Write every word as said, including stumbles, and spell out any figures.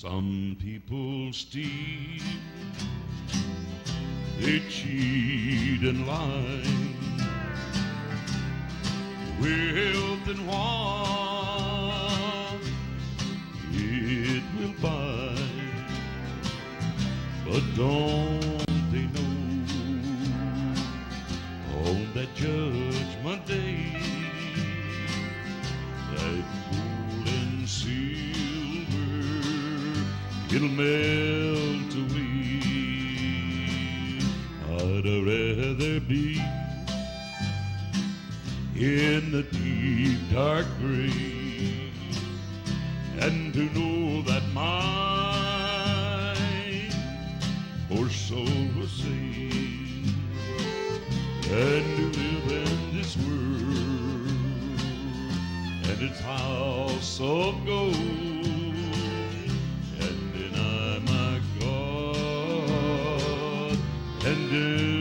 Some people steal, they cheat and lie. Wealth and what it will buy, but don't they know on that judgment day that gold and silver it'll melt away? I'd rather be in the deep dark grave and to know that my poor soul was saved and to live in this world and its house of gold and deny my God and